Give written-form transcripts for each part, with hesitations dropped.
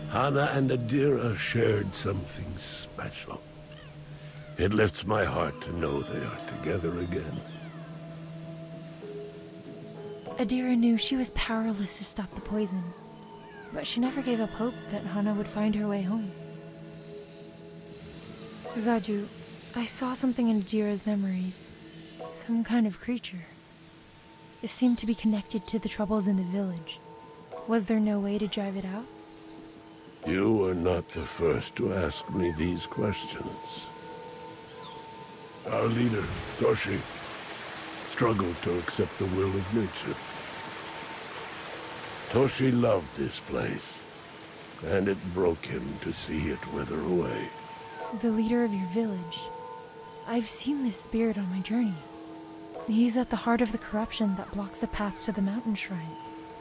Hana and Adira shared something special. It lifts my heart to know they are together again. Adira knew she was powerless to stop the poison, but she never gave up hope that Hana would find her way home. Zaju, I saw something in Adira's memories. Some kind of creature. It seemed to be connected to the troubles in the village. Was there no way to drive it out? You are not the first to ask me these questions. Our leader, Toshi, struggled to accept the will of nature. Toshi loved this place, and it broke him to see it wither away. The leader of your village. I've seen this spirit on my journey. He's at the heart of the corruption that blocks the path to the mountain shrine.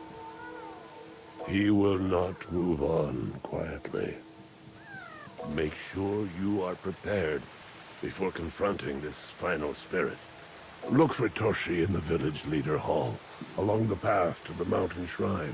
He will not move on quietly. Make sure you are prepared before confronting this final spirit. Look for Toshi in the village leader hall, along the path to the mountain shrine.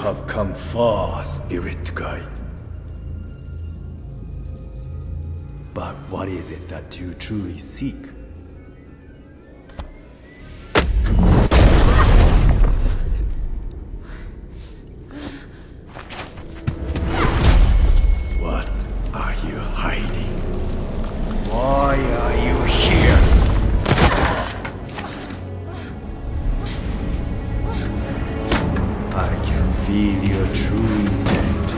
have come far, Spirit Guide. But what is it that you truly seek? What are you hiding? Why are you here? I can feel your true intent.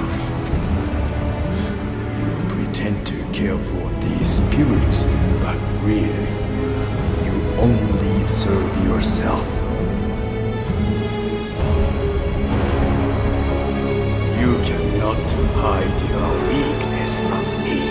You pretend to care for these spirits, but really, you only serve yourself. You cannot hide your weakness from me.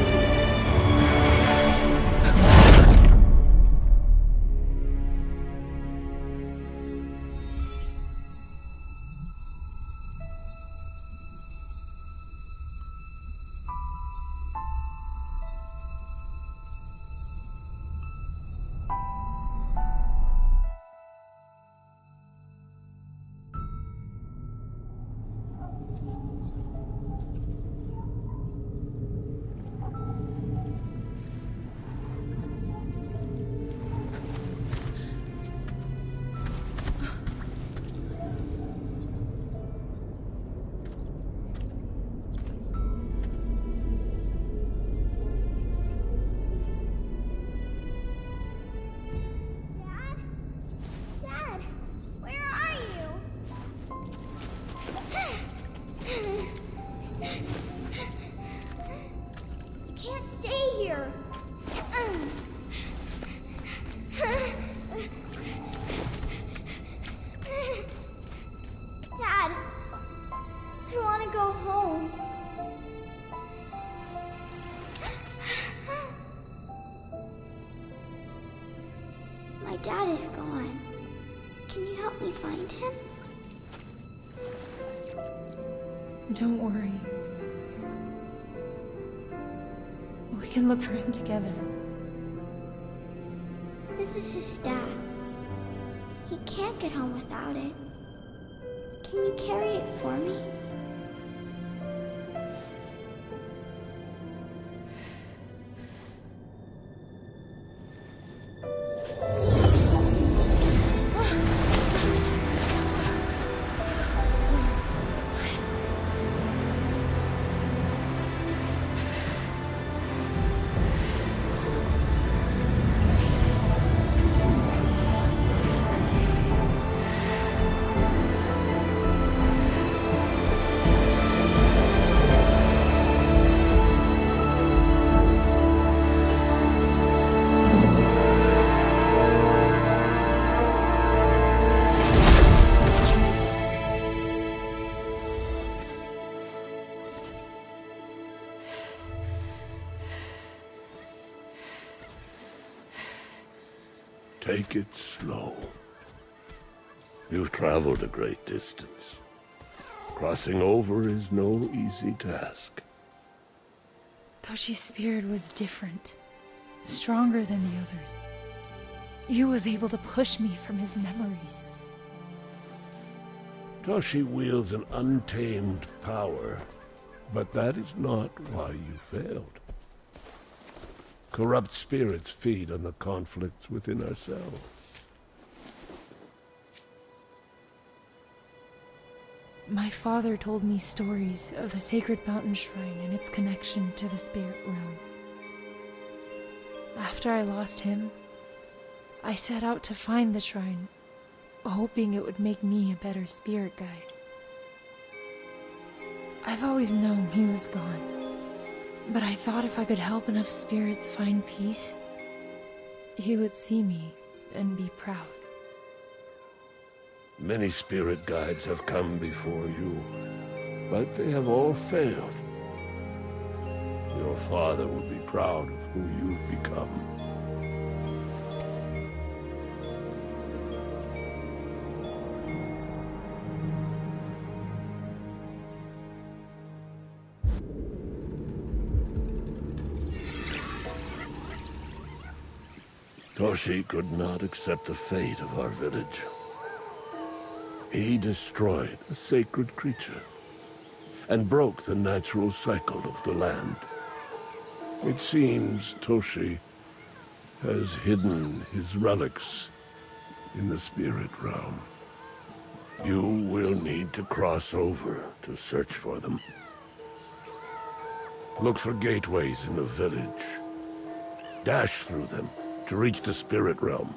My dad is gone. Can you help me find him? Don't worry. We can look for him together. This is his staff. He can't get home without it. Can you carry it for me? Take it slow. You've traveled a great distance. Crossing over is no easy task. Toshi's spirit was different, stronger than the others. He was able to push me from his memories. Toshi wields an untamed power, but that is not why you failed. Corrupt spirits feed on the conflicts within ourselves. My father told me stories of the Sacred Mountain Shrine and its connection to the spirit realm. After I lost him, I set out to find the shrine, hoping it would make me a better spirit guide. I've always known he was gone. But I thought if I could help enough spirits find peace, he would see me and be proud. Many spirit guides have come before you, but they have all failed. Your father would be proud of who you've become. Toshi could not accept the fate of our village. He destroyed a sacred creature and broke the natural cycle of the land. It seems Toshi has hidden his relics in the spirit realm. You will need to cross over to search for them. Look for gateways in the village. Dash through them to reach the spirit realm.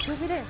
It's over there.